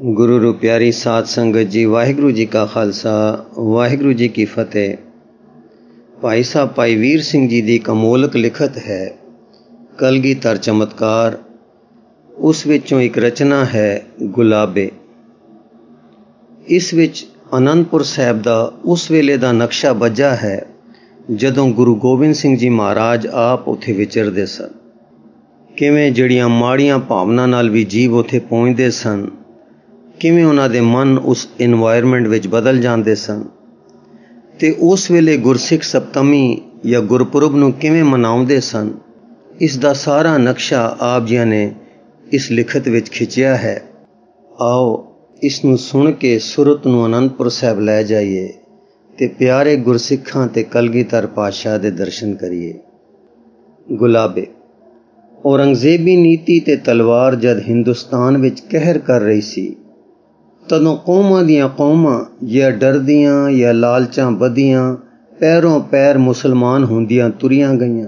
गुरु रू प्यारी साध संगत जी, वाहिगुरु जी का खालसा वाहिगुरु जी की फतेह। भाई साहब भाई वीर सिंह जी की कमोलक लिखत है कलगीधर चमत्कार। उस विचों एक रचना है गुलाबे। इस विच आनंदपुर साहब दा उस वेले दा नक्शा बजा है जदों गुरु गोबिंद सिंह जी महाराज आप उत्थे विचरदे सन। किवें जड़ियां माड़ियां भावना नाल भी जीव उत्थे पहुंचदे सन, किवें उन्हां दे मन उस इन्वायरमेंट विच बदल जांदे सन ते उस वेले गुरसिख सप्तमी या गुरपुरब नूं किवें मनाउंदे सन। इस दा सारा नक्शा आप जियां ने इस लिखत विच खिंचिया है। आओ इस नूं सुन के सुरत नूं आनंदपुर साहब लै जाइए ते प्यारे गुरसिखां ते कलगीधर पातशाह दे दर्शन करिए। गुलाबे। औरंगजेबी नीति ते तलवार जद हिंदुस्तान विच कहर कर रही सी, तदों कौमां दियां कौमां या डरदियां या लालचां बदियां पैरों पैर मुसलमान हुंदियां तुरियां गईयां।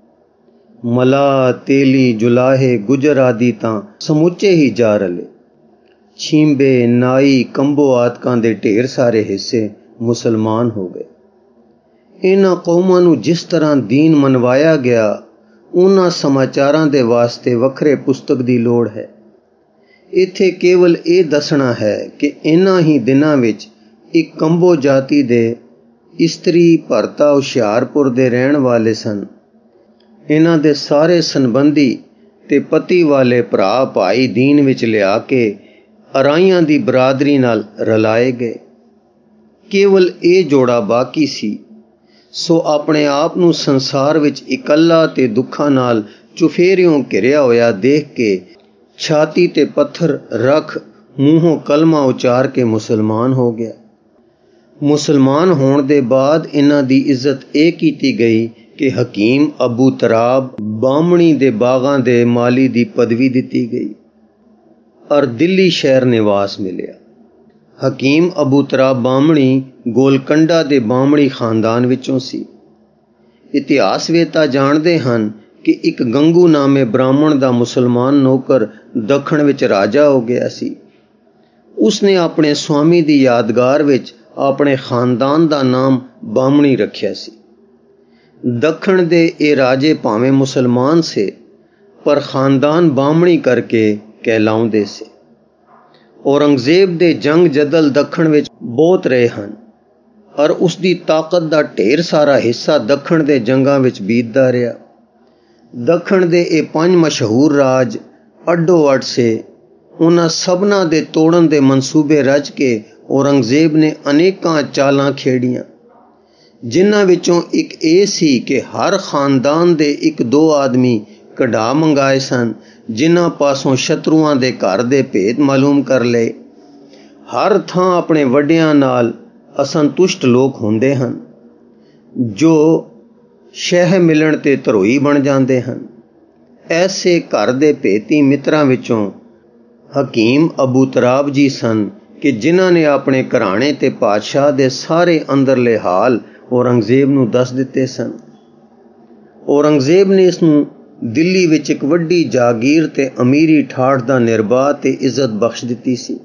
मलाह, तेली, जुलाहे, गुजर आदि तां समुचे ही जा रले। छींबे, नाई, कंबो आदकां दे ढेर सारे हिस्से मुसलमान हो गए। इन्हां कौमां नूं जिस तरह दीन मनवाया गया, उन्हां समाचारां दे वास्ते वखरे पुस्तक दी लोड़ है। इत्थे केवल ये दसना है कि इन्हां ही दिनां विच एक कंबो जाति दे इस्त्री भरता हुशियारपुर दे रहण वाले सन। इन्हां दे सारे संबंधी ते पति वाले भरा भाई दीन विच लिया के अराइयां दी बरादरी नाल रलाए गए। केवल ये जोड़ा बाकी सी, सो अपने आप नूं संसार विच इकल्ला ते दुखां नाल चुफेरियों घिरिया होया देख के छाती ते पत्थर रख मूहों कलमा उचार के मुसलमान हो गया। मुसलमान होण दे बाद इन्हां दी इज्जत ये कीती गई कि हकीम अबू तराब बामणी दे बागां दे माली दी पदवी दिती गई और दिल्ली शहर निवास मिलिया। हकीम अबू तराब बामणी गोलकंडा दे बामणी खानदान विचों सी। इतिहास वेता जानदे हन कि एक गंगू नामे ब्राह्मण दा मुसलमान नौकर दखण विच राजा हो गया सी। उसने अपने स्वामी दी यादगार विच अपने खानदान दा नाम बामणी रखिया सी। दखण दे ए राजे भावें मुसलमान से, पर खानदान बामणी करके कहलाउंदे से। औरंगजेब दे जंग जदल दखण विच बहुत रहे हन और उसदी ताकत दा ढेर सारा हिस्सा दखण दे जंगां विच बीतदा रहा। दखण दे ए 5 मशहूर राज अड्डो अड से। उन्हां सबना दे तोड़न दे मंसूबे रच के औरंगजेब ने अनेकां चालां खेड़ियां, जिन्हां विचों एक ये सी कि हर खानदान दे 1-2 आदमी कढ़ा मंगाए सन, जिन्हां पासों शत्रुआं दे घर दे भेद मालूम कर लए। हर थां अपने वड्डियां नाल असंतुष्ट लोग हुंदे हन, जो शह मिलण ते धरोई बन जांदे हन। ऐसे घर दे भेती मित्रां विचों हकीम अबू तराब जी सन कि जिन्हां ने अपने घराणे ते पातशाह दे सारे अंदरले हाल औरंगजेब नूं दस दिते सन। औरंगजेब ने इस नूं दिल्ली विच एक वड्डी जागीर ते अमीरी ठाठ दा निर्बाह ते इज्जत बख्श दिती सी।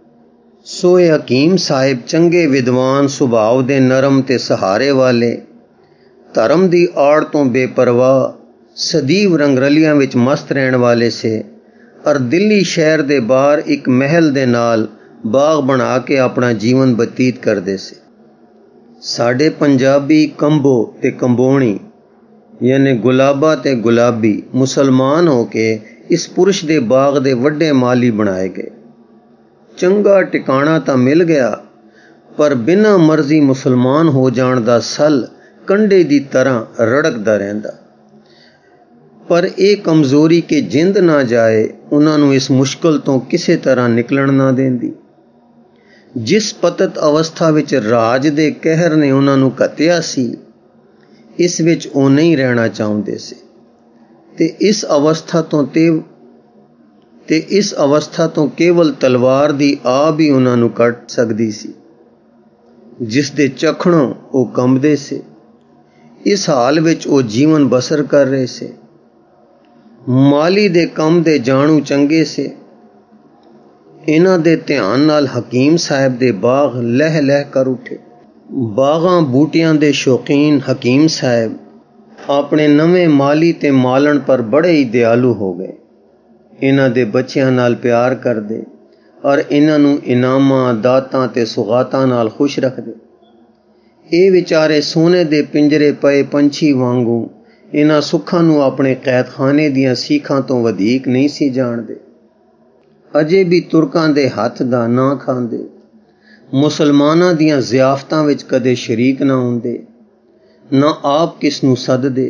सो ए हकीम साहिब चंगे विद्वान, सुभाव दे नरम ते सहारे वाले, धर्म दी आड़ तो बेपरवाह, सदीव रंगरलियां विच मस्त रहण वाले से और दिल्ली शहर दे बाहर एक महल दे नाल बाग बना के अपना जीवन बतीत करदे से। साडे पंजाबी कंबो ते कंबोणी यानी गुलाबा ते गुलाबी मुसलमान हो के इस पुरुष दे बाग दे वड्डे माली बनाए गए। चंगा टिकाणा तां मिल गया, पर बिना मर्जी मुसलमान हो जाण दा सल कंडे दी तरह रड़कदा रहिंदा। पर ये कमजोरी के जिंद ना जाए उन्हां नूं इस मुश्किल तो किसी तरह निकलण ना देंदी। जिस पतत अवस्था विच राज दे कहर ने उन्हां नूं घतिया सी, इस विच ओ नहीं रहना चाहुंदे से ते इस अवस्था तो केवल तलवार दी आब ही उन्हां नूं कट सकदी सी, जिस दे चखणों ओ कंबदे से। इस हाल विच ओ जीवन बसर कर रहे से। माली दे कम दे जाणू चंगे से। ਇਹਨਾਂ ਦੇ ਧਿਆਨ ਨਾਲ ਹਕੀਮ ਸਾਹਿਬ ਦੇ ਬਾਗ ਲਹਿ ਲਹਿ ਕਰ ਉੱਠੇ। ਬਾਗਾਂ ਬੂਟਿਆਂ ਦੇ ਸ਼ੌਕੀਨ ਹਕੀਮ ਸਾਹਿਬ ਆਪਣੇ ਨਵੇਂ ਮਾਲੀ ਤੇ ਮਾਲਣ ਪਰ ਬੜੇ ਹੀ ਦਿਆਲੂ ਹੋ ਗਏ। ਇਹਨਾਂ ਦੇ ਬੱਚਿਆਂ ਨਾਲ ਪਿਆਰ ਕਰਦੇ ਔਰ ਇਹਨਾਂ ਨੂੰ ਇਨਾਮਾਂ, ਦਾਤਾਂ ਤੇ ਸੁਗਾਤਾਂ ਨਾਲ ਖੁਸ਼ ਰੱਖਦੇ। ਇਹ ਵਿਚਾਰੇ ਸੋਨੇ ਦੇ ਪਿੰਜਰੇ ਪਏ ਪੰਛੀ ਵਾਂਗੂ ਇਹਨਾਂ ਸੁੱਖਾਂ ਨੂੰ ਆਪਣੇ ਕੈਦਖਾਨੇ ਦੀਆਂ ਸੀਖਾਂ ਤੋਂ ਵਧੇਕ ਨਹੀਂ ਸੀ ਜਾਣਦੇ। ਅਜੇ ਵੀ ਤੁਰਕਾਂ ਦੇ ਹੱਥ ਦਾ ਨਾ ਖਾਂਦੇ, ਮੁਸਲਮਾਨਾਂ ਦੀਆਂ ਜ਼ਿਆਫਤਾਂ ਵਿੱਚ ਕਦੇ ਸ਼ਰੀਕ ਨਾ ਹੁੰਦੇ, ਨਾ ਆਪ ਕਿਸ ਨੂੰ ਸੱਦਦੇ।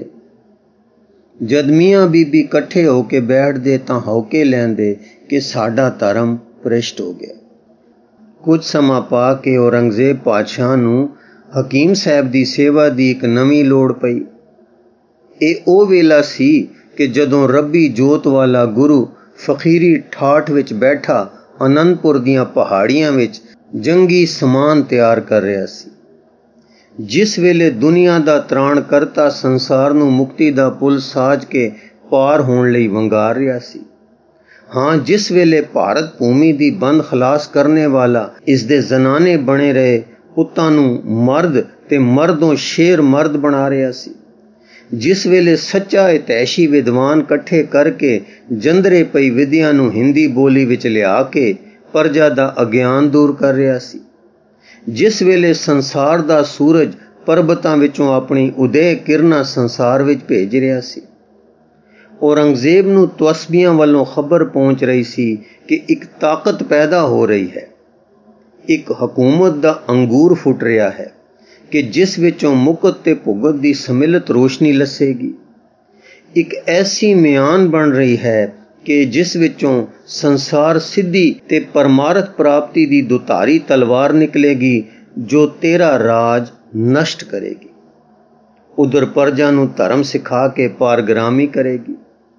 ਜਦ ਮੀਆਂ ਬੀਬੀ ਇਕੱਠੇ ਹੋ ਕੇ ਬੈਠਦੇ ਤਾਂ ਹੌਕੇ ਲੈਂਦੇ ਕਿ ਸਾਡਾ ਧਰਮ ਭ੍ਰਿਸ਼ਟ ਹੋ ਗਿਆ। ਕੁਝ ਸਮਾਂ ਪਾ ਕੇ ਔਰੰਗਜ਼ੇਬ ਪਾਤਸ਼ਾਹ ਨੂੰ ਹਕੀਮ ਸਾਹਿਬ ਦੀ ਸੇਵਾ ਦੀ ਇੱਕ ਨਵੀਂ ਲੋੜ ਪਈ। ਇਹ ਉਹ ਵੇਲਾ ਸੀ ਕਿ ਜਦੋਂ ਰੱਬੀ ਜੋਤ ਵਾਲਾ ਗੁਰੂ ਫਕੀਰੀ ਠਾਠ ਵਿੱਚ ਬੈਠਾ ਅਨੰਦਪੁਰ ਦੀਆਂ ਪਹਾੜੀਆਂ ਵਿੱਚ ਜੰਗੀ ਸਮਾਨ ਤਿਆਰ ਕਰ ਰਿਹਾ ਸੀ। ਜਿਸ ਵੇਲੇ ਦੁਨੀਆ ਦਾ ਤਰਾਣ ਕਰਤਾ ਸੰਸਾਰ ਨੂੰ ਮੁਕਤੀ ਦਾ ਪੁਲ ਸਾਜ ਕੇ ਪਾਰ ਹੋਣ ਲਈ ਵੰਗਾਰ ਰਿਹਾ ਸੀ। ਹਾਂ, ਜਿਸ ਵੇਲੇ ਭਾਰਤ ਭੂਮੀ ਦੀ ਬੰਦ ਖਲਾਸ ਕਰਨੇ ਵਾਲਾ ਇਸ ਦੇ ਜ਼ਨਾਨੇ ਬਣੇ ਰਹੇ ਪੁੱਤਾਂ ਨੂੰ ਮਰਦ ਤੇ ਮਰਦੋਂ ਸ਼ੇਰ ਮਰਦ ਬਣਾ ਰਿਹਾ ਸੀ। ਜਿਸ ਵੇਲੇ ਸੱਚਾ ਇਤੈਸ਼ੀ ਵਿਦਵਾਨ ਇਕੱਠੇ ਕਰਕੇ ਜੰਦਰੇ ਪਈ ਵਿਦਿਆ ਨੂੰ ਹਿੰਦੀ ਬੋਲੀ ਵਿੱਚ ਲਿਆ ਕੇ ਪ੍ਰਜਾ ਦਾ ਅਗਿਆਨ ਦੂਰ ਕਰ ਰਿਹਾ ਸੀ। ਜਿਸ ਵੇਲੇ ਸੰਸਾਰ ਦਾ ਸੂਰਜ ਪਰਬਤਾਂ ਵਿੱਚੋਂ ਆਪਣੀ ਉਦੈ ਕਿਰਨਾਂ ਸੰਸਾਰ ਵਿੱਚ ਭੇਜ ਰਿਹਾ ਸੀ। ਔਰੰਗਜ਼ੇਬ ਨੂੰ ਤਵਸਬੀਆਂ ਵੱਲੋਂ ਖਬਰ ਪਹੁੰਚ ਰਹੀ ਸੀ ਕਿ ਇੱਕ ਤਾਕਤ ਪੈਦਾ ਹੋ ਰਹੀ ਹੈ, ਇੱਕ ਹਕੂਮਤ ਦਾ ਅੰਗੂਰ ਫੁੱਟ ਰਿਹਾ ਹੈ ਕਿ ਜਿਸ ਵਿੱਚੋਂ ਮੁਕਤ ਤੇ ਭੁਗਤ ਦੀ ਸਮਿਲਤ ਰੋਸ਼ਨੀ ਲੱਸੇਗੀ। ਇੱਕ ਐਸੀ ਮਿਆਨ ਬਣ ਰਹੀ ਹੈ ਕਿ ਜਿਸ ਵਿੱਚੋਂ ਸੰਸਾਰ ਸਿੱਧੀ ਤੇ ਪਰਮਾਰਥ ਪ੍ਰਾਪਤੀ ਦੀ ਦੁਧਾਰੀ ਤਲਵਾਰ ਨਿਕਲੇਗੀ ਜੋ ਤੇਰਾ ਰਾਜ ਨਸ਼ਟ ਕਰੇਗੀ। ਉਧਰ ਪ੍ਰਜਾ ਨੂੰ ਧਰਮ ਸਿਖਾ ਕੇ ਪਾਰਗ੍ਰਾਮੀ ਕਰੇਗੀ।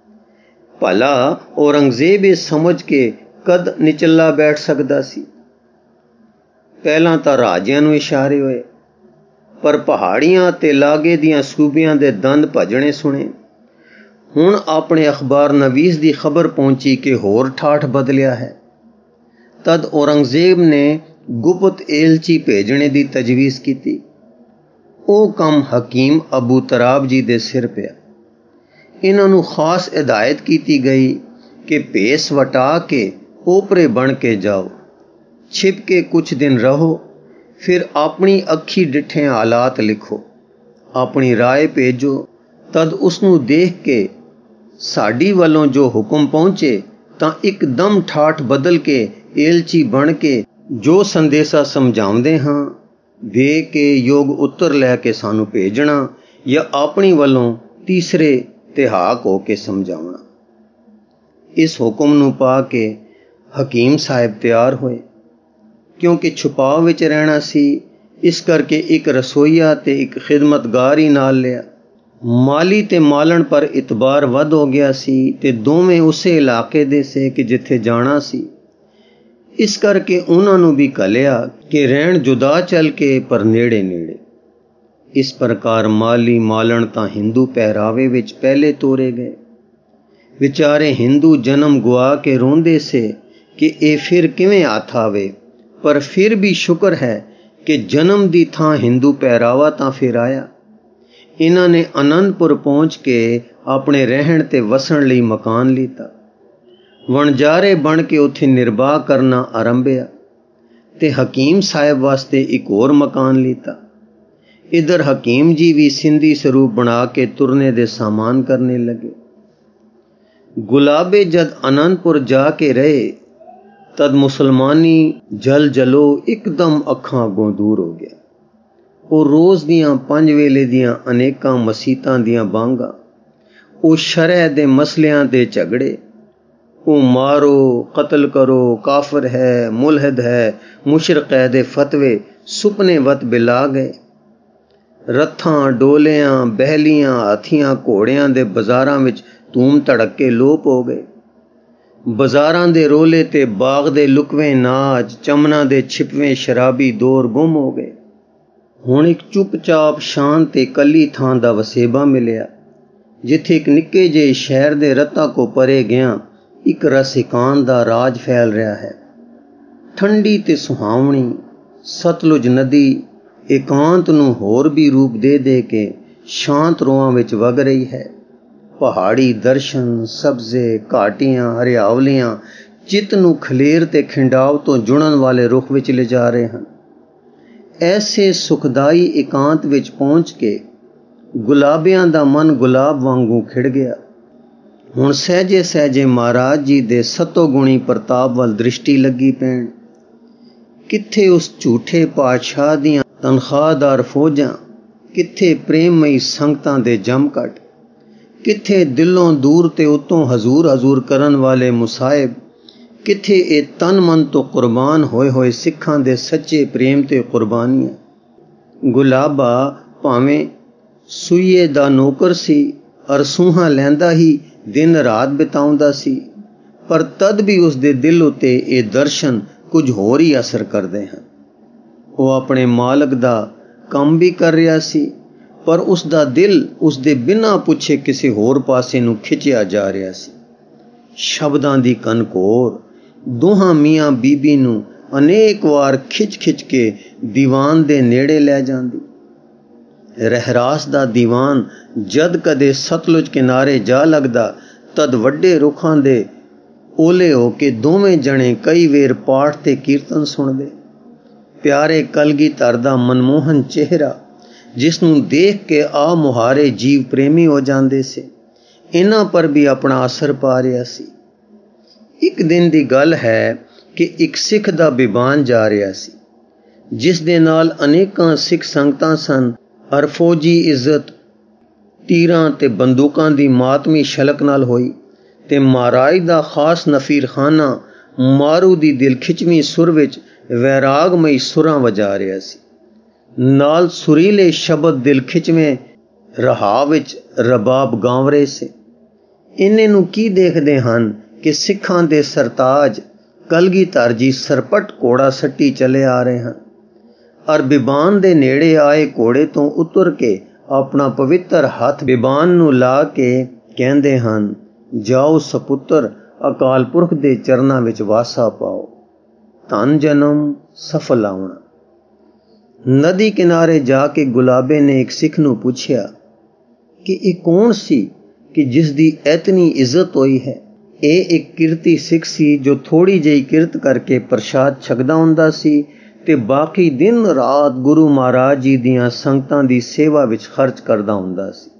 ਭਲਾ ਔਰੰਗਜ਼ੇਬ ਇਹ ਸਮਝ ਕੇ ਕਦ ਨਿਚੱਲਾ ਬੈਠ ਸਕਦਾ ਸੀ? ਪਹਿਲਾਂ ਤਾਂ ਰਾਜਿਆਂ ਨੂੰ ਇਸ਼ਾਰੇ ਹੋਏ, ਪਰ ਪਹਾੜੀਆਂ ਤੇ ਲਾਗੇ ਦੀਆਂ ਸੂਬਿਆਂ ਦੇ ਦੰਦ ਭਜਣੇ ਸੁਣੇ। ਹੁਣ ਆਪਣੇ ਅਖਬਾਰ ਨਵੀਸ ਦੀ ਖਬਰ ਪਹੁੰਚੀ ਕਿ ਹੋਰ ਠਾਠ ਬਦਲਿਆ ਹੈ। ਤਦ ਔਰੰਗਜ਼ੇਬ ਨੇ ਗੁਪਤ ਏਲਚੀ ਭੇਜਣੇ ਦੀ ਤਜਵੀਜ਼ ਕੀਤੀ। ਉਹ ਕੰਮ ਹਕੀਮ ਅਬੂ ਤਰਾਬ ਜੀ ਦੇ ਸਿਰ ਪਿਆ। ਇਹਨਾਂ ਨੂੰ ਖਾਸ ਹਦਾਇਤ ਕੀਤੀ ਗਈ ਕਿ ਭੇਸ ਵਟਾ ਕੇ ਓਪਰੇ ਬਣ ਕੇ ਜਾਓ, ਛਿਪ ਕੇ ਕੁਝ ਦਿਨ ਰਹੋ, ਫਿਰ ਆਪਣੀ ਅੱਖੀ ਡਿੱਠੇ ਹਾਲਾਤ ਲਿਖੋ, ਆਪਣੀ ਰਾਏ ਭੇਜੋ। ਤਦ ਉਸ ਨੂੰ ਦੇਖ ਕੇ ਸਾਡੀ ਵੱਲੋਂ ਜੋ ਹੁਕਮ ਪਹੁੰਚੇ ਤਾਂ ਇੱਕਦਮ ਠਾਠ ਬਦਲ ਕੇ ਏਲਚੀ ਬਣ ਕੇ ਜੋ ਸੰਦੇਸ਼ਾ ਸਮਝਾਉਂਦੇ ਹਾਂ ਵੇ ਕੇ ਯੋਗ ਉੱਤਰ ਲੈ ਕੇ ਸਾਨੂੰ ਭੇਜਣਾ ਜਾਂ ਆਪਣੀ ਵੱਲੋਂ ਤੀਸਰੇ ਤੇ ਹਾਕ ਹੋ ਕੇ ਸਮਝਾਉਣਾ। ਇਸ ਹੁਕਮ ਨੂੰ ਪਾ ਕੇ ਹਕੀਮ ਸਾਹਿਬ ਤਿਆਰ ਹੋਏ। ਕਿਉਂਕਿ ਛੁਪਾਅ ਵਿੱਚ ਰਹਿਣਾ ਸੀ, ਇਸ ਕਰਕੇ ਇੱਕ ਰਸੋਈਆ ਤੇ ਇੱਕ ਖਿਦਮਤਗਾਰ ਹੀ ਨਾਲ ਲਿਆ। ਮਾਲੀ ਤੇ ਮਾਲਣ ਪਰ ਇਤਬਾਰ ਵੱਧ ਹੋ ਗਿਆ ਸੀ ਤੇ ਦੋਵੇਂ ਉਸੇ ਇਲਾਕੇ ਦੇ ਸੇ ਕਿ ਜਿੱਥੇ ਜਾਣਾ ਸੀ। ਇਸ ਕਰਕੇ ਉਹਨਾਂ ਨੂੰ ਵੀ ਘੱਲਿਆ ਕਿ ਰਹਿਣ ਜੁਦਾ ਚੱਲ ਕੇ ਪਰ ਨੇੜੇ ਨੇੜੇ। ਇਸ ਪ੍ਰਕਾਰ ਮਾਲੀ ਮਾਲਣ ਤਾਂ ਹਿੰਦੂ ਪਹਿਰਾਵੇ ਵਿੱਚ ਪਹਿਲੇ ਤੋਰੇ ਗਏ। ਵਿਚਾਰੇ ਹਿੰਦੂ ਜਨਮ ਗੁਆ ਕੇ ਰੋਂਦੇ ਸੇ ਕਿ ਇਹ ਫਿਰ ਕਿਵੇਂ ਹੱਥ ਆਵੇ, ਪਰ ਫਿਰ ਵੀ ਸ਼ੁਕਰ ਹੈ ਕਿ ਜਨਮ ਦੀ ਥਾਂ ਹਿੰਦੂ ਪਹਿਰਾਵਾ ਤਾਂ ਫਿਰ ਆਇਆ। ਇਹਨਾਂ ਨੇ ਅਨੰਦਪੁਰ ਪਹੁੰਚ ਕੇ ਆਪਣੇ ਰਹਿਣ ਤੇ ਵਸਣ ਲਈ ਮਕਾਨ ਲੀਤਾ। ਵਣਜਾਰੇ ਬਣ ਕੇ ਉੱਥੇ ਨਿਰਬਾਹ ਕਰਨਾ ਆਰੰਭਿਆ ਤੇ ਹਕੀਮ ਸਾਹਿਬ ਵਾਸਤੇ ਇੱਕ ਹੋਰ ਮਕਾਨ ਲੀਤਾ। ਇਧਰ ਹਕੀਮ ਜੀ ਵੀ ਸਿੰਧੀ ਸਰੂਪ ਬਣਾ ਕੇ ਤੁਰਨੇ ਦੇ ਸਾਮਾਨ ਕਰਨੇ ਲੱਗੇ। ਗੁਲਾਬੇ ਜਦ ਅਨੰਦਪੁਰ ਜਾ ਕੇ ਰਹੇ ਤਦ ਮੁਸਲਮਾਨੀ ਜਲ ਜਲੋ ਇੱਕਦਮ ਅੱਖਾਂ ਅੱਗੋਂ ਦੂਰ ਹੋ ਗਿਆ। ਉਹ ਰੋਜ਼ ਦੀਆਂ 5 ਵੇਲੇ ਦੀਆਂ ਅਨੇਕਾਂ ਮਸੀਤਾਂ ਦੀਆਂ ਬਾਂਗਾਂ, ਉਹ ਸ਼ਰਅ ਦੇ ਮਸਲਿਆਂ ਦੇ ਝਗੜੇ, ਉਹ ਮਾਰੋ ਕਤਲ ਕਰੋ, ਕਾਫਰ ਹੈ, ਮੁਲਹਿਦ ਹੈ, ਮੁਸ਼ਰਕ ਹੈ ਦੇ ਫਤਵੇ ਸੁਪਨੇ ਵਤ ਬਿਲਾ ਗਏ। ਰੱਥਾਂ, ਡੋਲਿਆਂ, ਬਹਿਲੀਆਂ, ਹਾਥੀਆਂ, ਘੋੜਿਆਂ ਦੇ ਬਾਜ਼ਾਰਾਂ ਵਿੱਚ ਧੂਮ ਧੜੱਕੇ ਲੋਪ ਹੋ ਗਏ। ਬਾਜ਼ਾਰਾਂ ਦੇ ਰੋਲੇ ਤੇ ਬਾਗ ਦੇ ਲੁਕਵੇਂ ਨਾਚ, ਚਮਨਾਂ ਦੇ ਛਿਪਵੇਂ ਸ਼ਰਾਬੀ ਦੌਰ ਗੁੰਮ ਹੋ ਗਏ। ਹੁਣ ਇੱਕ ਚੁੱਪਚਾਪ ਸ਼ਾਂਤ ਤੇ ਇਕੱਲੀ ਥਾਂ ਦਾ ਵਸੇਬਾ ਮਿਲਿਆ, ਜਿੱਥੇ ਇੱਕ ਨਿੱਕੇ ਜਿਹੇ ਸ਼ਹਿਰ ਦੇ ਰਤਾ ਕੋ ਪਰੇ ਗਿਆ ਇੱਕ ਰਸਿਕਾਨ ਦਾ ਰਾਜ ਫੈਲ ਰਿਹਾ ਹੈ। ਠੰਡੀ ਤੇ ਸੁਹਾਵਣੀ ਸਤਲੁਜ ਨਦੀ ਇਕਾਂਤ ਨੂੰ ਹੋਰ ਵੀ ਰੂਪ ਦੇ ਕੇ ਸ਼ਾਂਤ ਰੋਆਂ ਵਿੱਚ ਵਗ ਰਹੀ ਹੈ। ਪਹਾੜੀ ਦਰਸ਼ਨ, ਸਬਜ਼ੇ, ਘਾਟੀਆਂ, ਹਰਿਆਵਲੀਆਂ ਚਿੱਤ ਨੂੰ ਖਲੇਰ ਤੇ ਖਿੰਡਾਵ ਤੋਂ ਜੁੜਨ ਵਾਲੇ ਰੁਖ ਵਿੱਚ ਲਿਜਾ ਰਹੇ ਹਨ। ਐਸੇ ਸੁਖਦਾਈ ਇਕਾਂਤ ਵਿੱਚ ਪਹੁੰਚ ਕੇ ਗੁਲਾਬਿਆਂ ਦਾ ਮਨ ਗੁਲਾਬ ਵਾਂਗੂ ਖਿੜ ਗਿਆ। ਹੁਣ ਸਹਿਜੇ ਸਹਿਜੇ ਮਹਾਰਾਜ ਜੀ ਦੇ ਸਤੋਗੁਣੀ ਪ੍ਰਤਾਪ ਵੱਲ ਦ੍ਰਿਸ਼ਟੀ ਲੱਗੀ ਪੈਣ। ਕਿੱਥੇ ਉਸ ਝੂਠੇ ਪਾਤਸ਼ਾਹ ਦੀਆਂ ਤਨਖਾਹਦਾਰ ਫੌਜਾਂ, ਕਿੱਥੇ ਪ੍ਰੇਮਮਈ ਸੰਗਤਾਂ ਦੇ ਜਮਘਟ, ਕਿੱਥੇ ਦਿਲੋਂ ਦੂਰ ਤੇ ਉਤੋਂ ਹਜ਼ੂਰ ਹਜ਼ੂਰ ਕਰਨ ਵਾਲੇ ਮੁਸਾਹਿਬ, ਕਿੱਥੇ ਇਹ ਤਨ ਮਨ ਤੋਂ ਕੁਰਬਾਨ ਹੋਏ ਹੋਏ ਸਿੱਖਾਂ ਦੇ ਸੱਚੇ ਪ੍ਰੇਮ ਤੇ ਕੁਰਬਾਨੀਆਂ। ਗੁਲਾਬਾ ਭਾਵੇਂ ਸੂਈਏ ਦਾ ਨੌਕਰ ਸੀ ਅਰ ਸੂਹਾਂ ਲੈਂਦਾ ਹੀ ਦਿਨ ਰਾਤ ਬਿਤਾਉਂਦਾ ਸੀ, ਪਰ ਤਦ ਵੀ ਉਸ ਦੇ ਦਿਲ ਉੱਤੇ ਇਹ ਦਰਸ਼ਨ ਕੁਝ ਹੋਰ ਹੀ ਅਸਰ ਕਰਦੇ ਹਨ। ਉਹ ਆਪਣੇ ਮਾਲਕ ਦਾ ਕੰਮ ਵੀ ਕਰ ਰਿਹਾ ਸੀ, ਪਰ ਉਸ ਦਾ ਦਿਲ ਉਸ ਦੇ ਬਿਨਾਂ ਪੁੱਛੇ ਕਿਸੇ ਹੋਰ ਪਾਸੇ ਨੂੰ ਖਿੱਚਿਆ ਜਾ ਰਿਹਾ ਸੀ। ਸ਼ਬਦਾਂ ਦੀ ਕਨਕੋਰ ਦੋਹਾਂ ਮੀਆਂ ਬੀਬੀ ਨੂੰ ਅਨੇਕ ਵਾਰ ਖਿੱਚ ਕੇ ਦੀਵਾਨ ਦੇ ਨੇੜੇ ਲੈ ਜਾਂਦੀ। ਰਹਿਰਾਸ ਦਾ ਦੀਵਾਨ ਜਦ ਕਦੇ ਸਤਲੁਜ ਕਿਨਾਰੇ ਜਾ ਲੱਗਦਾ, ਤਦ ਵੱਡੇ ਰੁੱਖਾਂ ਦੇ ਓਲੇ ਹੋ ਕੇ ਦੋਵੇਂ ਜਣੇ ਕਈ ਵੇਰ ਪਾਠ ਤੇ ਕੀਰਤਨ ਸੁਣਦੇ। ਪਿਆਰੇ ਕਲਗੀਧਰ ਦਾ ਮਨਮੋਹਨ ਚਿਹਰਾ, ਜਿਸ ਨੂੰ ਦੇਖ ਕੇ ਆ ਮੁਹਾਰੇ ਜੀਵ ਪ੍ਰੇਮੀ ਹੋ ਜਾਂਦੇ ਸੀ, ਇਹਨਾਂ ਪਰ ਵੀ ਆਪਣਾ ਅਸਰ ਪਾ ਰਿਹਾ ਸੀ। ਇੱਕ ਦਿਨ ਦੀ ਗੱਲ ਹੈ ਕਿ ਇੱਕ ਸਿੱਖ ਦਾ ਬਿਬਾਨ ਜਾ ਰਿਹਾ ਸੀ, ਜਿਸ ਦੇ ਨਾਲ ਅਨੇਕਾਂ ਸਿੱਖ ਸੰਗਤਾਂ ਸਨ, ਅਰ ਫੌਜੀ ਇੱਜ਼ਤ ਤੀਰਾਂ ਤੇ ਬੰਦੂਕਾਂ ਦੀ ਮਾਤਮੀ ਛਲਕ ਨਾਲ ਹੋਈ ਤੇ ਮਹਾਰਾਜ ਦਾ ਖਾਸ ਨਫੀਰਖਾਨਾ ਮਾਰੂ ਦੀ ਦਿਲ ਖਿੱਚਵੀਂ ਸੁਰ ਵਿੱਚ ਵੈਰਾਗਮਈ ਸੁਰਾਂ ਵਜਾ ਰਿਹਾ ਸੀ। ਨਾਲ ਸੁਰੀਲੇ ਸ਼ਬਦ ਦਿਲ ਖਿੱਚਵੇਂ ਰਹਾ ਵਿੱਚ ਰਬਾਬ ਗਾਂਵ ਰਹੇ ਸੀ। ਇੰਨੇ ਨੂੰ ਕੀ ਦੇਖਦੇ ਹਨ ਕਿ ਸਿੱਖਾਂ ਦੇ ਸਰਤਾਜ ਕਲਗੀਧਰ ਜੀ ਸਰਪਟ ਘੋੜਾ ਸੱਟੀ ਚਲੇ ਆ ਰਹੇ ਹਨ, ਅਰ ਬਿਬਾਨ ਦੇ ਨੇੜੇ ਆਏ ਘੋੜੇ ਤੋਂ ਉਤਰ ਕੇ ਆਪਣਾ ਪਵਿੱਤਰ ਹੱਥ ਬਿਬਾਨ ਨੂੰ ਲਾ ਕੇ ਕਹਿੰਦੇ ਹਨ, ਜਾਓ ਸਪੁੱਤਰ, ਅਕਾਲ ਪੁਰਖ ਦੇ ਚਰਨਾਂ ਵਿੱਚ ਵਾਸਾ ਪਾਓ, ਧਨ ਜਨਮ ਸਫਲ ਆਉਣਾ। ਨਦੀ ਕਿਨਾਰੇ ਜਾ ਕੇ ਗੁਲਾਬੇ ਨੇ ਇੱਕ ਸਿੱਖ ਨੂੰ ਪੁੱਛਿਆ ਕਿ ਇਹ ਕੌਣ ਸੀ ਕਿ ਜਿਸ ਦੀ ਇਤਨੀ ਇੱਜ਼ਤ ਹੋਈ ਹੈ। ਇਹ ਇੱਕ ਕਿਰਤੀ ਸਿੱਖ ਸੀ ਜੋ ਥੋੜੀ ਜਿਹੀ ਕਿਰਤ ਕਰਕੇ ਪ੍ਰਸ਼ਾਦ ਛਕਦਾ ਹੁੰਦਾ ਸੀ ਤੇ ਬਾਕੀ ਦਿਨ ਰਾਤ ਗੁਰੂ ਮਹਾਰਾਜ ਜੀ ਦੀਆਂ ਸੰਗਤਾਂ ਦੀ ਸੇਵਾ ਵਿੱਚ ਖਰਚ ਕਰਦਾ ਹੁੰਦਾ ਸੀ।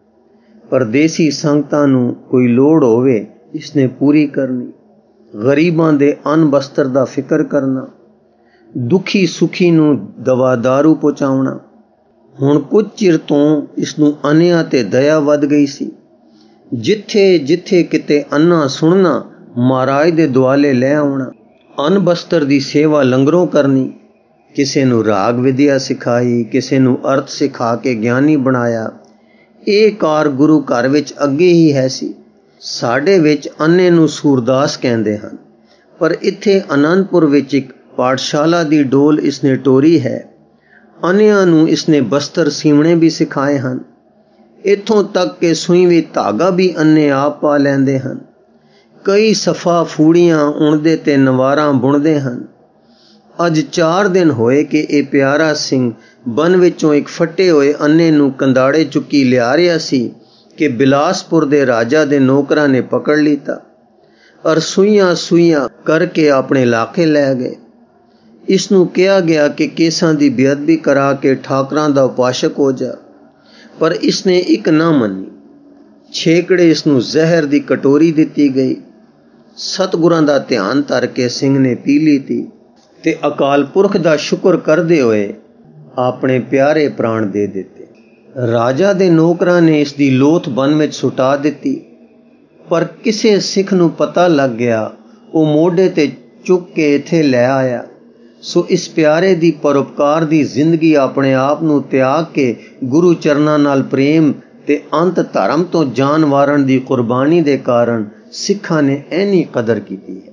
ਪਰਦੇਸੀ ਸੰਗਤਾਂ ਨੂੰ ਕੋਈ ਲੋੜ ਹੋਵੇ, ਇਸਨੇ ਪੂਰੀ ਕਰਨੀ। ਗਰੀਬਾਂ ਦੇ ਅੰਨ ਬਸਤਰ ਦਾ ਫਿਕਰ ਕਰਨਾ, ਦੁਖੀ ਸੁਖੀ ਨੂੰ ਦਵਾ ਦਾਰੂ ਪਹੁੰਚਾਉਣਾ। ਹੁਣ ਕੁਝ ਚਿਰ ਤੋਂ ਇਸ ਨੂੰ ਅਨਿਆਂ ਤੇ ਦਇਆ ਵੱਧ ਗਈ ਸੀ। ਜਿੱਥੇ ਜਿੱਥੇ ਕਿਤੇ ਅੰਨਾ ਸੁਣਨਾ, ਮਹਾਰਾਜ ਦੇ ਦੁਆਲੇ ਲੈ ਆਉਣਾ। ਅੰਨ ਬਸਤਰ ਦੀ ਸੇਵਾ ਲੰਗਰੋਂ ਕਰਨੀ। ਕਿਸੇ ਨੂੰ ਰਾਗ ਵਿਦਿਆ ਸਿਖਾਈ, ਕਿਸੇ ਨੂੰ ਅਰਥ ਸਿਖਾ ਕੇ ਗਿਆਨੀ ਬਣਾਇਆ। ਇਹ ਕਾਰ ਗੁਰੂ ਘਰ ਵਿੱਚ ਅੱਗੇ ਹੀ ਹੈ ਸੀ। ਸਾਡੇ ਵਿੱਚ ਅੰਨੇ ਨੂੰ ਸੂਰਦਾਸ ਕਹਿੰਦੇ ਹਨ, ਪਰ ਇੱਥੇ ਅਨੰਦਪੁਰ ਵਿੱਚ ਇੱਕ ਪਾਠਸ਼ਾਲਾ ਦੀ ਡੋਲ ਇਸਨੇ ਟੋਰੀ ਹੈ। ਅੰਨਿਆਂ ਨੂੰ ਇਸਨੇ ਬਸਤਰ ਸੀਵਣੇ ਵੀ ਸਿਖਾਏ ਹਨ। ਇੱਥੋਂ ਤੱਕ ਕਿ ਸੂਈ ਵੀ ਧਾਗਾ ਵੀ ਅੰਨੇ ਆਪ ਪਾ ਲੈਂਦੇ ਹਨ। ਕਈ ਸਫਾ ਫੂੜੀਆਂ ਉਣਦੇ ਤੇ ਨਵਾਰਾਂ ਬੁਣਦੇ ਹਨ। ਅੱਜ 4 ਦਿਨ ਹੋਏ ਕਿ ਇਹ ਪਿਆਰਾ ਸਿੰਘ ਬਨ ਵਿੱਚੋਂ ਇੱਕ ਫੱਟੇ ਹੋਏ ਅੰਨੇ ਨੂੰ ਕੰਦਾੜੇ ਚੁੱਕੀ ਲਿਆ ਰਿਹਾ ਸੀ ਕਿ ਬਿਲਾਸਪੁਰ ਦੇ ਰਾਜਾ ਦੇ ਨੌਕਰਾਂ ਨੇ ਪਕੜ ਲਿੱਤਾ ਔਰ ਸੂਈਆਂ ਕਰਕੇ ਆਪਣੇ ਇਲਾਕੇ ਲੈ ਗਏ। ਇਸ ਨੂੰ ਕਿਹਾ ਗਿਆ ਕਿ ਕੇਸਾਂ ਦੀ ਬੇਅਦਬੀ ਕਰਾ ਕੇ ਠਾਕਰਾਂ ਦਾ ਉਪਾਸ਼ਕ ਹੋ ਜਾ, ਪਰ ਇਸਨੇ ਇੱਕ ਨਾ ਮੰਨੀ। ਛੇਕੜੇ ਇਸ ਨੂੰ ਜ਼ਹਿਰ ਦੀ ਕਟੋਰੀ ਦਿੱਤੀ ਗਈ। ਸਤਿਗੁਰਾਂ ਦਾ ਧਿਆਨ ਧਰ ਕੇ ਸਿੰਘ ਨੇ ਪੀ ਲਈ ਤੀ ਤੇ ਅਕਾਲ ਪੁਰਖ ਦਾ ਸ਼ੁਕਰ ਕਰਦੇ ਹੋਏ ਆਪਣੇ ਪਿਆਰੇ ਪ੍ਰਾਣ ਦੇ ਦਿੱਤੇ। ਰਾਜਾ ਦੇ ਨੌਕਰਾਂ ਨੇ ਇਸ ਦੀ ਲੋਥ ਬਨ ਵਿੱਚ ਸੁਟਾ ਦਿੱਤੀ, ਪਰ ਕਿਸੇ ਸਿੱਖ ਨੂੰ ਪਤਾ ਲੱਗ ਗਿਆ। ਉਹ ਮੋਢੇ ਤੇ ਚੁੱਕ ਕੇ ਇੱਥੇ ਲੈ ਆਇਆ। ਸੋ ਇਸ ਪਿਆਰੇ ਦੀ ਪਰਉਪਕਾਰ ਦੀ ਜ਼ਿੰਦਗੀ ਆਪਣੇ ਆਪ ਨੂੰ ਤਿਆਗ ਕੇ ਗੁਰੂ ਚਰਨਾਂ ਨਾਲ ਪ੍ਰੇਮ ਤੇ ਅੰਤ ਧਰਮ ਤੋਂ ਜਾਨ ਵਾਰਨ ਦੀ ਕੁਰਬਾਨੀ ਦੇ ਕਾਰਨ ਸਿੱਖਾਂ ਨੇ ਇੰਨੀ ਕਦਰ ਕੀਤੀ ਹੈ।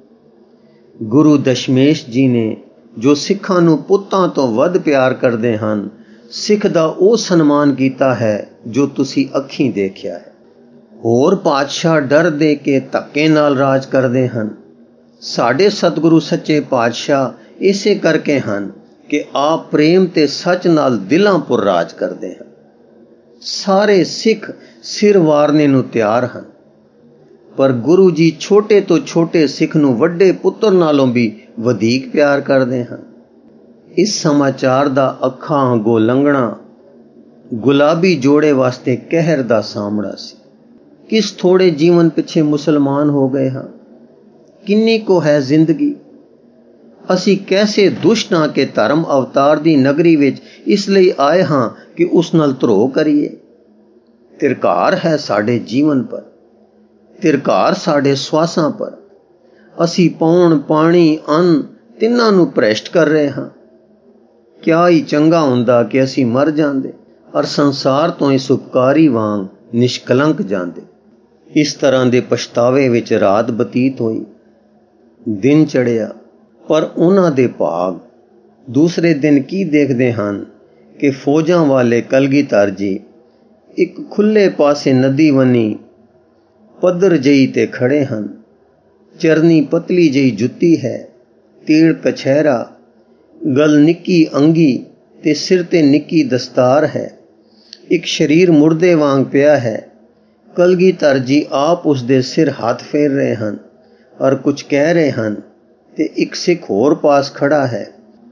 ਗੁਰੂ ਦਸ਼ਮੇਸ਼ ਜੀ ਨੇ ਜੋ ਸਿੱਖਾਂ ਨੂੰ ਪੁੱਤਾਂ ਤੋਂ ਵੱਧ ਪਿਆਰ ਕਰਦੇ ਹਨ, ਸਿੱਖ ਦਾ ਉਹ ਸਨਮਾਨ ਕੀਤਾ ਹੈ ਜੋ ਤੁਸੀਂ ਅੱਖੀਂ ਦੇਖਿਆ ਹੈ। ਹੋਰ ਪਾਤਸ਼ਾਹ ਡਰ ਦੇ ਕੇ ਧੱਕੇ ਨਾਲ ਰਾਜ ਕਰਦੇ ਹਨ। ਸਾਡੇ ਸਤਿਗੁਰੂ ਸੱਚੇ ਪਾਤਸ਼ਾਹ ਇਸੇ ਕਰਕੇ ਹਨ ਕਿ ਆਪ ਪ੍ਰੇਮ ਤੇ ਸੱਚ ਨਾਲ ਦਿਲਾਂ ਪੁਰ ਰਾਜ ਕਰਦੇ ਹਨ। ਸਾਰੇ ਸਿੱਖ ਸਿਰ ਵਾਰਨੇ ਨੂੰ ਤਿਆਰ ਹਨ, ਪਰ ਗੁਰੂ ਜੀ ਛੋਟੇ ਤੋਂ ਛੋਟੇ ਸਿੱਖ ਨੂੰ ਵੱਡੇ ਪੁੱਤਰ ਨਾਲੋਂ ਵੀ ਵਧੇਕ ਪਿਆਰ ਕਰਦੇ ਹਨ। ਇਸ ਸਮਾਚਾਰ ਦਾ ਅੱਖਾਂ ਅੱਗੋਂ ਲੰਘਣਾ ਗੁਲਾਬੀ ਜੋੜੇ ਵਾਸਤੇ ਕਹਿਰ ਦਾ ਸਾਹਮਣਾ ਸੀ। ਕਿਸ ਥੋੜੇ ਜੀਵਨ ਪਿੱਛੇ ਮੁਸਲਮਾਨ ਹੋ ਗਏ ਹਾਂ। ਕਿੰਨੀ ਕੋ ਹੈ ਜ਼ਿੰਦਗੀ। ਅਸੀਂ ਕੈਸੇ ਦੁਸ਼ਟ ਹਾਂ ਕਿ ਧਰਮ ਅਵਤਾਰ ਦੀ ਨਗਰੀ ਵਿੱਚ ਇਸ ਲਈ ਆਏ ਹਾਂ ਕਿ ਉਸ ਨਾਲ ਧਰੋਹ ਕਰੀਏ। ਤਿਰਕਾਰ ਹੈ ਸਾਡੇ ਜੀਵਨ ਪਰ, ਤਿਰਕਾਰ ਸਾਡੇ ਸਵਾਸਾਂ ਪਰ। ਅਸੀਂ ਪੌਣ, ਪਾਣੀ, ਅੰਨ ਤਿੰਨਾਂ ਨੂੰ ਭ੍ਰਿਸ਼ਟ ਕਰ ਰਹੇ ਹਾਂ। ਕਿਆ ਹੀ ਚੰਗਾ ਹੁੰਦਾ ਕਿ ਅਸੀਂ ਮਰ ਜਾਂਦੇ ਔਰ ਸੰਸਾਰ ਤੋਂ ਇਸ ਉਪਕਾਰੀ ਵਾਂਗ ਨਿਸ਼ਕਲੰਕ ਜਾਂਦੇ। ਇਸ ਤਰ੍ਹਾਂ ਦੇ ਪਛਤਾਵੇ ਵਿੱਚ ਰਾਤ ਬਤੀਤ ਹੋਈ। ਦਿਨ ਚੜ੍ਹਿਆ, ਪਰ ਉਹਨਾਂ ਦੇ ਭਾਗ ਦੂਸਰੇ ਦਿਨ ਕੀ ਦੇਖਦੇ ਹਨ ਕਿ ਫੌਜਾਂ ਵਾਲੇ ਕਲਗੀਧਰ ਜੀ ਇੱਕ ਖੁੱਲੇ ਪਾਸੇ ਨਦੀ ਵੰਨੀ ਪੱਧਰ ਜਿਹੀ ਤੇ ਖੜੇ ਹਨ। ਚਰਨੀ ਪਤਲੀ ਜਿਹੀ ਜੁੱਤੀ ਹੈ, ਤੀੜ ਕਛਹਿਰਾ, ਗਲ ਨਿੱਕੀ ਅੰਗੀ ਤੇ ਸਿਰ ਤੇ ਨਿੱਕੀ ਦਸਤਾਰ ਹੈ। ਇੱਕ ਸਰੀਰ ਮੁਰਦੇ ਵਾਂਗ ਪਿਆ ਹੈ। ਕਲਗੀਧਰ ਜੀ ਆਪ ਉਸ ਦੇ ਸਿਰ ਹੱਥ ਫੇਰ ਰਹੇ ਹਨ ਔਰ ਕੁਝ ਕਹਿ ਰਹੇ ਹਨ ਤੇ ਇੱਕ ਸਿੱਖ ਹੋਰ ਪਾਸ ਖੜਾ ਹੈ।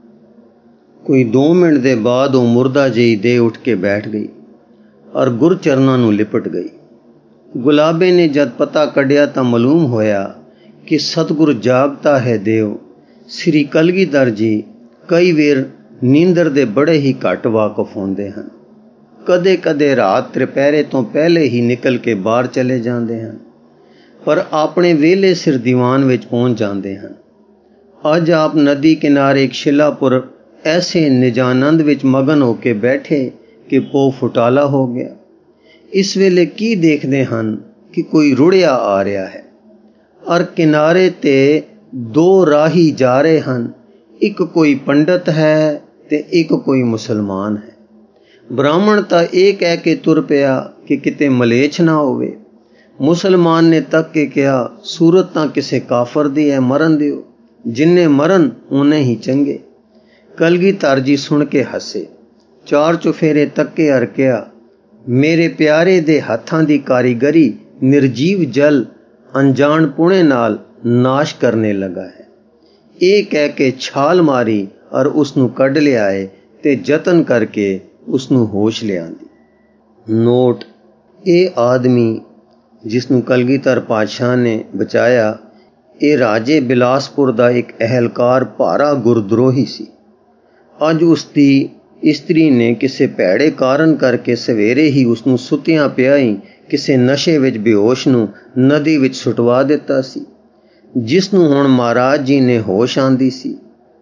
ਕੋਈ 2 ਮਿੰਟ ਦੇ ਬਾਅਦ ਉਹ ਮੁਰਦਾ ਜਿਹੀ ਦੇ ਉੱਠ ਕੇ ਬੈਠ ਗਈ ਔਰ ਗੁਰਚਰਨਾਂ ਨੂੰ ਲਿਪਟ ਗਈ। ਗੁਲਾਬੇ ਨੇ ਜਦ ਪਤਾ ਕੱਢਿਆ ਤਾਂ ਮਾਲੂਮ ਹੋਇਆ ਕਿ ਸਤਿਗੁਰ ਜਾਗਤਾ ਹੈ ਦੇਵ। ਸ੍ਰੀ ਕਲਗੀਧਰ ਜੀ ਕਈ ਵੇਰ ਨੀਂਦਰ ਦੇ ਬੜੇ ਹੀ ਘੱਟ ਵਾਕਫ ਹੁੰਦੇ ਹਨ। ਕਦੇ ਕਦੇ ਰਾਤ ਤ੍ਰਿਪਹਿਰੇ ਤੋਂ ਪਹਿਲੇ ਹੀ ਨਿਕਲ ਕੇ ਬਾਹਰ ਚਲੇ ਜਾਂਦੇ ਹਨ, ਪਰ ਆਪਣੇ ਵੇਲੇ ਸਿਰ ਦੀਵਾਨ ਵਿੱਚ ਪਹੁੰਚ ਜਾਂਦੇ ਹਨ। ਅੱਜ ਆਪ ਨਦੀ ਕਿਨਾਰੇ ਇੱਕ ਸ਼ਿਲਾਪੁਰ ਐਸੇ ਨਿਜਾਨੰਦ ਵਿੱਚ ਮਗਨ ਹੋ ਕੇ ਬੈਠੇ ਕਿ ਪੋ ਫੁਟਾਲਾ ਹੋ ਗਿਆ। ਇਸ ਵੇਲੇ ਕੀ ਦੇਖਦੇ ਹਨ ਕਿ ਕੋਈ ਰੁੜਿਆ ਆ ਰਿਹਾ ਹੈ ਔਰ ਕਿਨਾਰੇ ਤੇ 2 ਰਾਹੀ ਜਾ ਰਹੇ ਹਨ। ਇੱਕ ਕੋਈ ਪੰਡਤ ਹੈ ਤੇ ਇੱਕ ਕੋਈ ਮੁਸਲਮਾਨ ਹੈ। ਬ੍ਰਾਹਮਣ ਤਾਂ ਇਹ ਕਹਿ ਕੇ ਤੁਰ ਪਿਆ ਕਿ ਕਿਤੇ ਮਲੇਛ ਨਾ ਹੋਵੇ। ਮੁਸਲਮਾਨ ਨੇ ਤੱਕ ਕੇ ਕਿਹਾ, ਸੂਰਤ ਤਾਂ ਕਿਸੇ ਕਾਫਰ ਦੀ ਹੈ, ਮਰਨ ਦਿਓ। ਜਿੰਨੇ ਮਰਨ ਓਨੇ ਹੀ ਚੰਗੇ। ਕਲਗੀਧਰ ਜੀ ਸੁਣ ਕੇ ਹੱਸੇ। 4 ਚੁਫੇਰੇ ਤੱਕੇ ਅਰ ਕਿਹਾ, ਮੇਰੇ ਪਿਆਰੇ ਦੇ ਹੱਥਾਂ ਦੀ ਕਾਰੀਗਰੀ ਨਿਰਜੀਵ ਜਲ ਅਣਜਾਣ ਪੁਣੇ ਨਾਲ ਨਾਸ਼ ਕਰਨੇ ਲੱਗਾ ਹੈ। ਇਹ ਕਹਿ ਕੇ ਛਾਲ ਮਾਰੀ ਔਰ ਉਸ ਨੂੰ ਕੱਢ ਲਿਆਏ ਤੇ ਯਤਨ ਕਰਕੇ ਉਸ ਨੂੰ ਹੋਸ਼ ਲਿਆਂਦੀ। ਨੋਟ: ਇਹ ਆਦਮੀ ਜਿਸ ਨੂੰ ਕਲਗੀਧਰ ਪਾਤਸ਼ਾਹ ਨੇ ਬਚਾਇਆ, ਇਹ ਰਾਜੇ ਬਿਲਾਸਪੁਰ ਦਾ ਇੱਕ ਅਹਿਲਕਾਰ ਭਾਰਾ ਗੁਰਦਰੋਹੀ ਸੀ। ਅੱਜ ਉਸ ਦੀ ਇਸਤਰੀ ਨੇ ਕਿਸੇ ਭੈੜੇ ਕਾਰਨ ਕਰਕੇ ਸਵੇਰੇ ਹੀ ਉਸ ਨੂੰ ਸੁੱਤਿਆਂ ਪਿਆ ਹੀ ਕਿਸੇ ਨਸ਼ੇ ਵਿੱਚ ਬੇਹੋਸ਼ ਨੂੰ ਨਦੀ ਵਿੱਚ ਸੁੱਟਵਾ ਦਿੱਤਾ ਸੀ, ਜਿਸ ਨੂੰ ਹੁਣ ਮਹਾਰਾਜ ਜੀ ਨੇ ਹੋਸ਼ ਆਂਦੀ ਸੀ।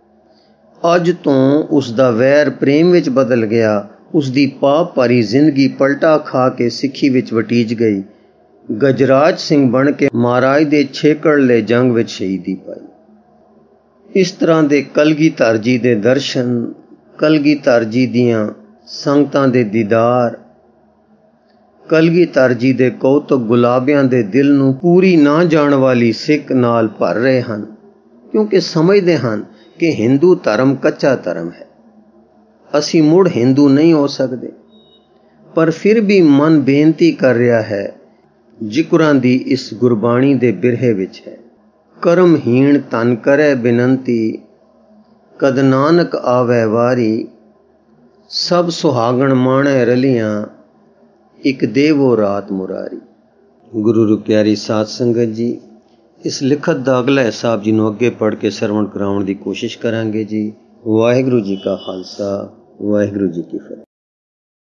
ਅੱਜ ਤੋਂ ਉਸ ਦਾ ਵੈਰ ਪ੍ਰੇਮ ਵਿੱਚ ਬਦਲ ਗਿਆ। ਉਸ ਦੀ ਪਾਪ ਭਰੀ ਜ਼ਿੰਦਗੀ ਪਲਟਾ ਖਾ ਕੇ ਸਿੱਖੀ ਵਿੱਚ ਵਟੀਜ ਗਈ। ਗਜਰਾਜ ਸਿੰਘ ਬਣ ਕੇ ਮਹਾਰਾਜ ਦੇ ਛੇਕੜਲੇ ਜੰਗ ਵਿੱਚ ਸ਼ਹੀਦੀ ਪਾਈ। ਇਸ ਤਰ੍ਹਾਂ ਦੇ ਕਲਗੀਧਰ ਜੀ ਦੇ ਦਰਸ਼ਨ, ਕਲਗੀਧਰ ਜੀ ਦੀਆਂ ਸੰਗਤਾਂ ਦੇ ਦੀਦਾਰ, ਕਲਗੀਧਰ ਜੀ ਦੇ ਕੌਤਕ ਗੁਲਾਬਿਆਂ ਦੇ ਦਿਲ ਨੂੰ ਪੂਰੀ ਨਾ ਜਾਣ ਵਾਲੀ ਸਿੱਕ ਨਾਲ ਭਰ ਰਹੇ ਹਨ, ਕਿਉਂਕਿ ਸਮਝਦੇ ਹਨ ਕਿ ਹਿੰਦੂ ਧਰਮ ਕੱਚਾ ਧਰਮ ਹੈ। ਅਸੀਂ ਮੁੜ ਹਿੰਦੂ ਨਹੀਂ ਹੋ ਸਕਦੇ। ਪਰ ਫਿਰ ਵੀ ਮਨ ਬੇਨਤੀ ਕਰ ਰਿਹਾ ਹੈ, ਜ਼ਿਕਰਾਂ ਦੀ ਇਸ ਗੁਰਬਾਣੀ ਦੇ ਬਿਰਹੇ ਵਿੱਚ ਹੈ। ਕਰਮਹੀਣ ਤਨ ਕਰੈ ਬਿਨੰਤੀ, ਕਦ ਨਾਨਕ ਆਵੈ ਵਾਰੀ। ਸਭ ਸੁਹਾਗਣ ਮਾਣੈ ਰਲੀਆਂ, ਇੱਕ ਦੇਵੋ ਰਾਤ ਮੁਰਾਰੀ। ਗੁਰੂ ਰੂ ਪਿਆਰੀ ਸਾਧ ਸੰਗਤ ਜੀ, ਇਸ ਲਿਖਤ ਦਾ ਅਗਲਾ ਹਿੱਸਾ ਆਪ ਜੀ ਨੂੰ ਅੱਗੇ ਪੜ੍ਹ ਕੇ ਸਰਵਣ ਕਰਾਉਣ ਦੀ ਕੋਸ਼ਿਸ਼ ਕਰਾਂਗੇ ਜੀ। ਵਾਹਿਗੁਰੂ ਜੀ ਕਾ ਖਾਲਸਾ, ਵਾਹਿਗੁਰੂ ਜੀ ਕੀ ਫਤਿਹ।